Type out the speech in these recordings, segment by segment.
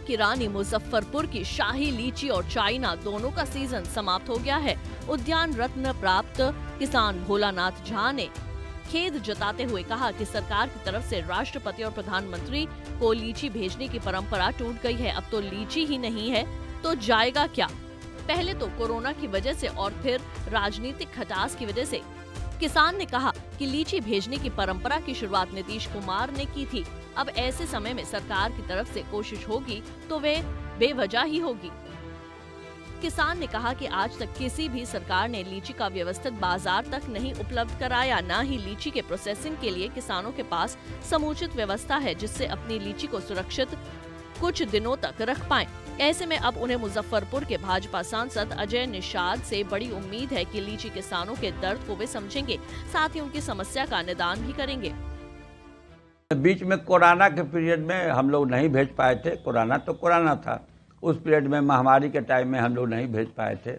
की रानी मुजफ्फरपुर की शाही लीची और चाइना दोनों का सीजन समाप्त हो गया है। उद्यान रत्न प्राप्त किसान भोलानाथ झा ने खेद जताते हुए कहा कि सरकार की तरफ से राष्ट्रपति और प्रधानमंत्री को लीची भेजने की परंपरा टूट गई है। अब तो लीची ही नहीं है तो जाएगा क्या? पहले तो कोरोना की वजह से और फिर राजनीतिक खटास की वजह से। किसान ने कहा कि लीची भेजने की परंपरा की शुरुआत नीतीश कुमार ने की थी। अब ऐसे समय में सरकार की तरफ से कोशिश होगी तो वे बेवजह ही होगी। किसान ने कहा कि आज तक किसी भी सरकार ने लीची का व्यवस्थित बाजार तक नहीं उपलब्ध कराया, न ही लीची के प्रोसेसिंग के लिए किसानों के पास समुचित व्यवस्था है जिससे अपनी लीची को सुरक्षित कुछ दिनों तक रख पाएं। ऐसे में अब उन्हें मुजफ्फरपुर के भाजपा सांसद अजय निषाद से बड़ी उम्मीद है कि लीची किसानों के दर्द को वे समझेंगे, साथ ही उनकी समस्या का निदान भी करेंगे। बीच में कोरोना के पीरियड में हम लोग नहीं भेज पाए थे। कोरोना तो कोरोना था, उस पीरियड में महामारी के टाइम में हम लोग नहीं भेज पाए थे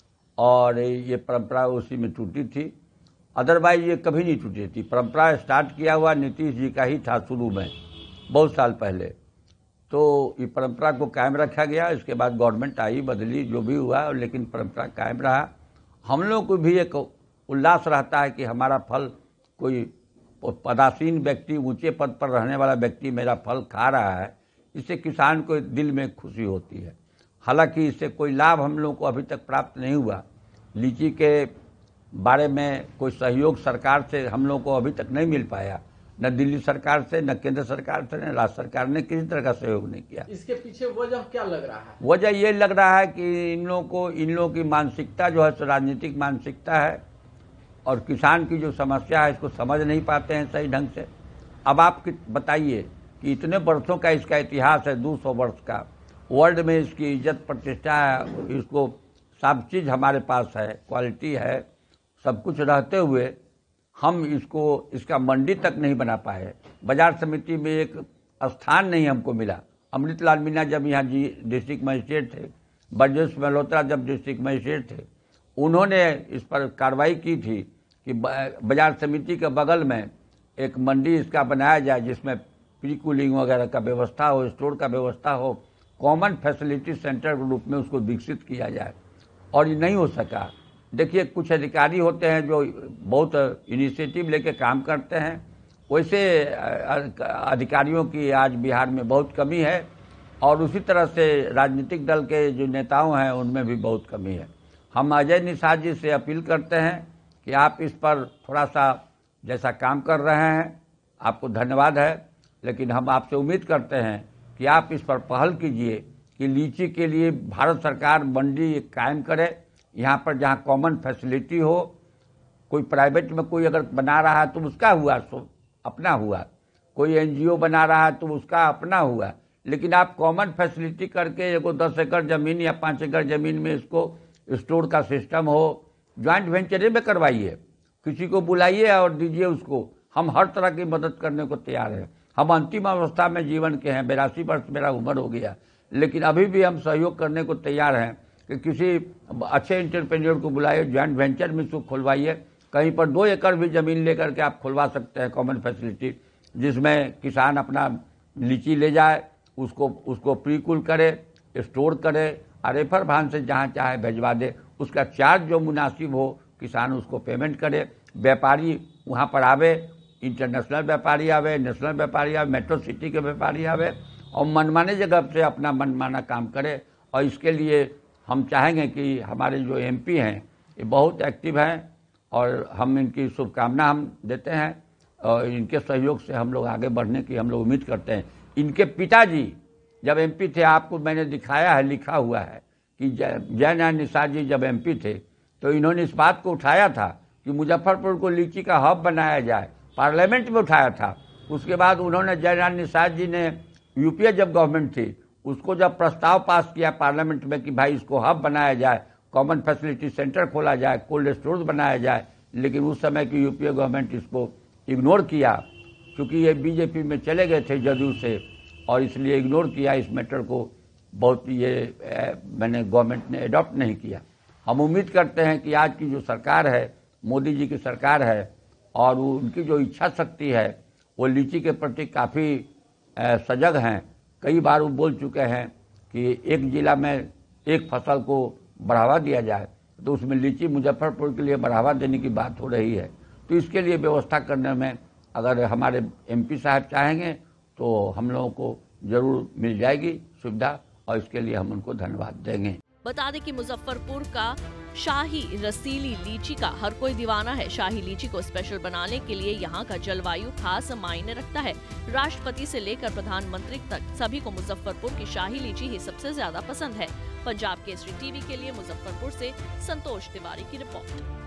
और ये परंपरा उसी में टूटी थी। अदरवाइज ये कभी नहीं टूटी थी। परंपरा स्टार्ट किया हुआ नीतीश जी का ही था शुरू में, बहुत साल पहले। तो ये परंपरा को कायम रखा गया। इसके बाद गवर्नमेंट आई, बदली, जो भी हुआ, लेकिन परंपरा कायम रहा। हम लोग को भी एक उल्लास रहता है कि हमारा फल कोई पदासीन व्यक्ति, ऊंचे पद पर रहने वाला व्यक्ति मेरा फल खा रहा है। इससे किसान को दिल में खुशी होती है। हालांकि इससे कोई लाभ हम लोग को अभी तक प्राप्त नहीं हुआ। लीची के बारे में कोई सहयोग सरकार से हम लोग को अभी तक नहीं मिल पाया। न दिल्ली सरकार से, न केंद्र सरकार से, न राज्य सरकार ने किसी तरह का सहयोग नहीं किया। इसके पीछे वजह क्या लग रहा है? वजह ये लग रहा है कि इन लोगों की मानसिकता जो है राजनीतिक मानसिकता है और किसान की जो समस्या है इसको समझ नहीं पाते हैं सही ढंग से। अब आप बताइए कि इतने वर्षों का इसका इतिहास है, 200 वर्ष का, वर्ल्ड में इसकी इज्जत प्रतिष्ठा है, इसको सब चीज़ हमारे पास है, क्वालिटी है, सब कुछ रहते हुए हम इसका मंडी तक नहीं बना पाए। बाजार समिति में एक स्थान नहीं हमको मिला। अमृतलाल मीणा जब यहाँ डिस्ट्रिक्ट मजिस्ट्रेट थे, ब्रजेश मल्होत्रा जब डिस्ट्रिक्ट मजिस्ट्रेट थे, उन्होंने इस पर कार्रवाई की थी कि बाजार समिति के बगल में एक मंडी इसका बनाया जाए जिसमें प्री कूलिंग वगैरह का व्यवस्था हो, स्टोर का व्यवस्था हो, कॉमन फैसिलिटी सेंटर के रूप में उसको विकसित किया जाए। और ये नहीं हो सका। देखिए, कुछ अधिकारी होते हैं जो बहुत इनिशिएटिव लेके काम करते हैं, वैसे अधिकारियों की आज बिहार में बहुत कमी है और उसी तरह से राजनीतिक दल के जो नेताओं हैं उनमें भी बहुत कमी है। हम अजय निषाद जी से अपील करते हैं कि आप इस पर थोड़ा सा जैसा काम कर रहे हैं, आपको धन्यवाद है, लेकिन हम आपसे उम्मीद करते हैं कि आप इस पर पहल कीजिए कि लीची के लिए भारत सरकार मंडी कायम करे। यहाँ पर जहाँ कॉमन फैसिलिटी हो, कोई प्राइवेट में कोई अगर बना रहा है तो उसका हुआ, सो अपना हुआ, कोई एनजीओ बना रहा है तो उसका अपना हुआ, लेकिन आप कॉमन फैसिलिटी करके एगो 10 एकड़ जमीन या 5 एकड़ जमीन में इसको स्टोर का सिस्टम हो, ज्वाइंट वेंचर में करवाइए, किसी को बुलाइए और दीजिए उसको। हम हर तरह की मदद करने को तैयार हैं। हम अंतिम अवस्था में जीवन के हैं, 82 वर्ष मेरा उम्र हो गया, लेकिन अभी भी हम सहयोग करने को तैयार हैं कि किसी अच्छे एंटरप्रेन्योर को बुलाइए, ज्वाइंट वेंचर में इसको खुलवाइए। कहीं पर 2 एकड़ भी ज़मीन लेकर के आप खुलवा सकते हैं कॉमन फैसिलिटी, जिसमें किसान अपना लीची ले जाए, उसको प्रीकूल करे, स्टोर करे, रेफर भान से जहाँ चाहे भिजवा दे। उसका चार्ज जो मुनासिब हो किसान उसको पेमेंट करे। व्यापारी वहाँ पर आवे, इंटरनेशनल व्यापारी आवे, नेशनल व्यापारी आवे, मेट्रो सिटी के व्यापारी आवे और मनमाने जगह से अपना मनमाना काम करे। और इसके लिए हम चाहेंगे कि हमारे जो एमपी हैं ये बहुत एक्टिव हैं और हम इनकी शुभकामना हम देते हैं और इनके सहयोग से हम लोग आगे बढ़ने की हम लोग उम्मीद करते हैं। इनके पिताजी जब एमपी थे, आपको मैंने दिखाया है, लिखा हुआ है कि जयनारायण निषाद जी जब एमपी थे तो इन्होंने इस बात को उठाया था कि मुजफ्फरपुर को लीची का हब बनाया जाए, पार्लियामेंट में उठाया था। उसके बाद उन्होंने जयनारायण निषाद जी ने यूपीए जब गवर्नमेंट थी उसको जब प्रस्ताव पास किया पार्लियामेंट में कि भाई इसको हब बनाया जाए, कॉमन फैसिलिटी सेंटर खोला जाए, कोल्ड स्टोर्स बनाया जाए, लेकिन उस समय की यूपीए गवर्नमेंट इसको इग्नोर किया क्योंकि ये बीजेपी में चले गए थे जदयू से और इसलिए इग्नोर किया इस मैटर को। बहुत गवर्नमेंट ने अडॉप्ट नहीं किया। हम उम्मीद करते हैं कि आज की जो सरकार है, मोदी जी की सरकार है, और उनकी जो इच्छा शक्ति है वो लीची के प्रति काफ़ी सजग हैं, कई बार वो बोल चुके हैं कि एक जिला में एक फसल को बढ़ावा दिया जाए, तो उसमें लीची मुजफ्फरपुर के लिए बढ़ावा देने की बात हो रही है। तो इसके लिए व्यवस्था करने में अगर हमारे MP साहब चाहेंगे तो हम लोगों को जरूर मिल जाएगी सुविधा, और इसके लिए हम उनको धन्यवाद देंगे। बता दें कि मुजफ्फरपुर का शाही रसीली लीची का हर कोई दीवाना है। शाही लीची को स्पेशल बनाने के लिए यहाँ का जलवायु खास मायने रखता है। राष्ट्रपति से लेकर प्रधानमंत्री तक सभी को मुजफ्फरपुर की शाही लीची ही सबसे ज्यादा पसंद है। पंजाब केसरी टीवी के लिए मुजफ्फरपुर से संतोष तिवारी की रिपोर्ट।